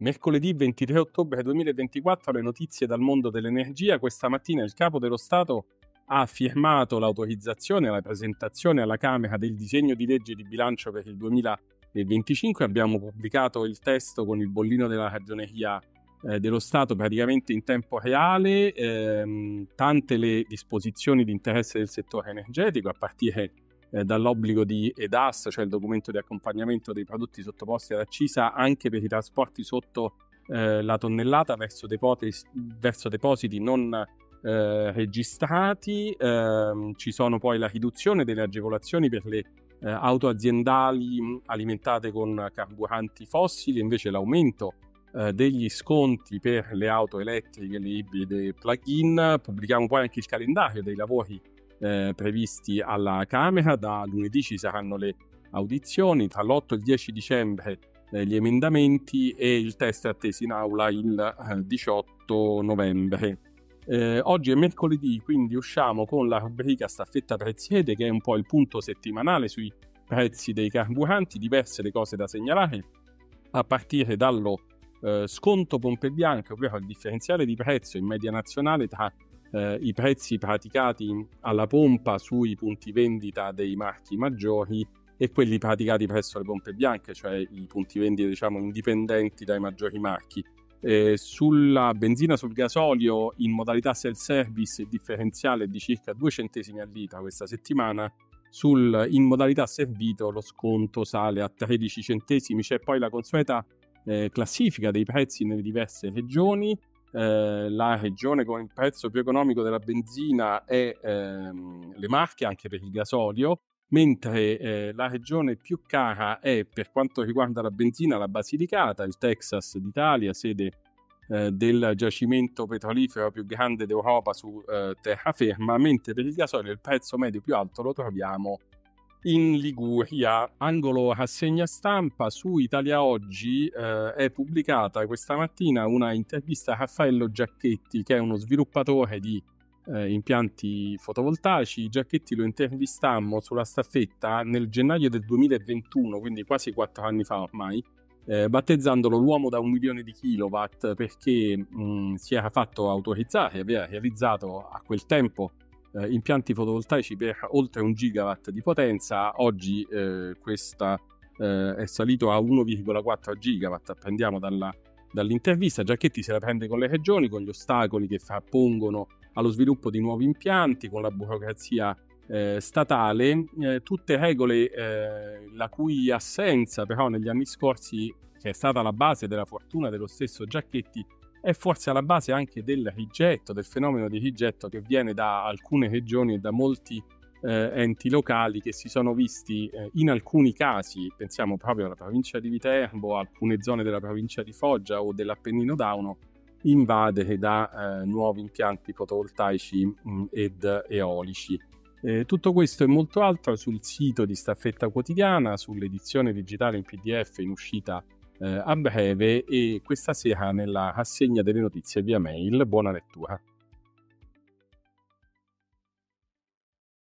Mercoledì 23 ottobre 2024, le notizie dal mondo dell'energia. Questa mattina il Capo dello Stato ha firmato l'autorizzazione alla presentazione alla Camera del disegno di legge di bilancio per il 2025. Abbiamo pubblicato il testo con il bollino della Ragioneria dello Stato praticamente in tempo reale, tante le disposizioni di interesse del settore energetico, a partire dall'obbligo di EDAS, cioè il documento di accompagnamento dei prodotti sottoposti ad accisa anche per i trasporti sotto la tonnellata verso depositi non registrati. Ci sono poi la riduzione delle agevolazioni per le auto aziendali alimentate con carburanti fossili, invece l'aumento degli sconti per le auto elettriche, le ibride plug-in. Pubblichiamo poi anche il calendario dei lavori previsti alla Camera. Da lunedì ci saranno le audizioni, tra l'8 e il 10 dicembre gli emendamenti e il testo è atteso in aula il 18 novembre. Oggi è mercoledì, quindi usciamo con la rubrica Staffetta Preziede, che è un po' il punto settimanale sui prezzi dei carburanti. Diverse le cose da segnalare, a partire dallo sconto pompe bianche, ovvero il differenziale di prezzo in media nazionale tra i prezzi praticati alla pompa sui punti vendita dei marchi maggiori e quelli praticati presso le pompe bianche, cioè i punti vendita indipendenti dai maggiori marchi. Sulla benzina, sul gasolio in modalità self-service il differenziale è di circa 2 centesimi al litro questa settimana. In modalità servito lo sconto sale a 13 centesimi. C'è poi la consueta classifica dei prezzi nelle diverse regioni. La regione con il prezzo più economico della benzina è le Marche, anche per il gasolio, mentre la regione più cara è, per quanto riguarda la benzina, la Basilicata, il Texas d'Italia, sede del giacimento petrolifero più grande d'Europa su terraferma, mentre per il gasolio il prezzo medio più alto lo troviamo in Liguria. Angolo rassegna stampa. Su Italia Oggi è pubblicata questa mattina una intervista a Raffaello Giacchetti, che è uno sviluppatore di impianti fotovoltaici. Giacchetti lo intervistammo sulla staffetta nel gennaio del 2021, quindi quasi 4 anni fa ormai, battezzandolo l'uomo da 1 milione di kilowatt, perché si era fatto autorizzare, aveva realizzato a quel tempo impianti fotovoltaici per oltre 1 gigawatt di potenza. Oggi questa è salito a 1,4 gigawatt. Apprendiamo dall'intervista. Giacchetti se la prende con le regioni, con gli ostacoli che frappongono allo sviluppo di nuovi impianti, con la burocrazia statale, tutte regole la cui assenza però negli anni scorsi, che è stata la base della fortuna dello stesso Giacchetti, è forse alla base anche del fenomeno di rigetto che viene da alcune regioni e da molti enti locali, che si sono visti in alcuni casi, pensiamo proprio alla provincia di Viterbo, alcune zone della provincia di Foggia o dell'Appennino Dauno, invadere da nuovi impianti fotovoltaici ed eolici. Tutto questo e molto altro sul sito di Staffetta Quotidiana, sull'edizione digitale in PDF in uscita a breve, e questa sera nella rassegna delle notizie via mail. Buona lettura.